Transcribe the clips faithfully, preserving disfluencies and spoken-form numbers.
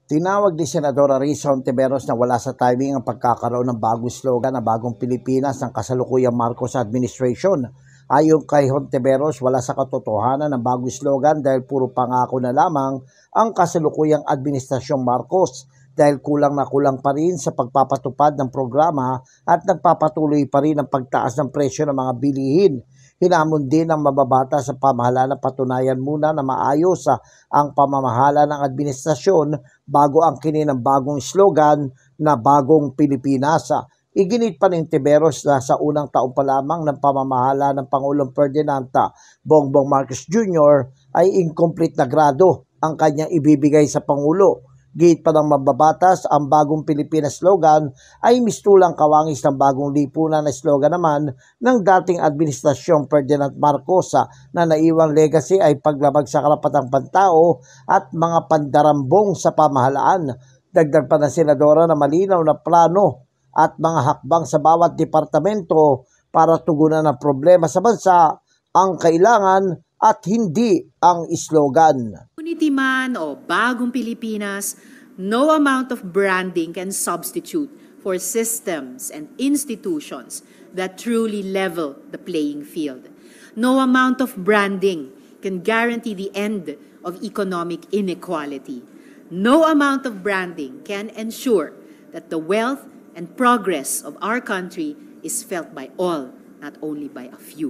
Tinawag ni Senadora Risa Hontiveros na wala sa timing ang pagkakaroon ng bagong slogan na Bagong Pilipinas ng kasalukuyang Marcos administration. Ayon kay Hontiveros, wala sa katotohanan ng bagong slogan dahil puro pangako na lamang ang kasalukuyang administrasyong Marcos dahil kulang na kulang pa rin sa pagpapatupad ng programa at nagpapatuloy pa rin ang pagtaas ng presyo ng mga bilihin. Hinamon din ng mababata sa pamahalaan na patunayan muna na maayos ang pamamahala ng administrasyon bago ang kinin ng bagong slogan na Bagong Pilipinas. Iginit pa ni Hontiveros na sa unang taon pa lamang ng pamamahala ng Pangulong Ferdinand Bongbong Marcos Junior ay incomplete na grado ang kanyang ibibigay sa Pangulo. Gate pa ng mababatas, ang Bagong Pilipinas slogan ay mistulang kawangis ng bagong lipunan na slogan naman ng dating administrasyong Ferdinand Marcos na naiwang legacy ay paglabag sa karapatang pantao at mga pandarambong sa pamahalaan. Dagdag pa ng senadora na malinaw na plano at mga hakbang sa bawat departamento para tugunan ang problema sa bansa ang kailangan at hindi ang slogan. Unity man o Bagong Pilipinas, no amount of branding can substitute for systems and institutions that truly level the playing field. No amount of branding can guarantee the end of economic inequality. No amount of branding can ensure that the wealth and progress of our country is felt by all, not only by a few.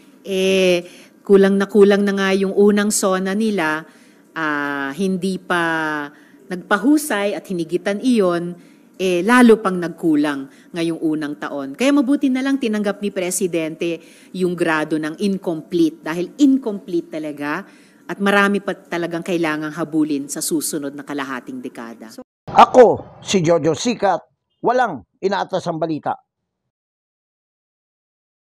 Eh, kulang na kulang na nga yung unang sona nila, uh, hindi pa nagpahusay at hinigitan iyon, eh, lalo pang nagkulang ngayong unang taon. Kaya mabuti na lang tinanggap ni Presidente yung grado ng incomplete dahil incomplete talaga at marami pa talagang kailangang habulin sa susunod na kalahating dekada. Ako, si Jojo Sikat, walang inaatas ang balita.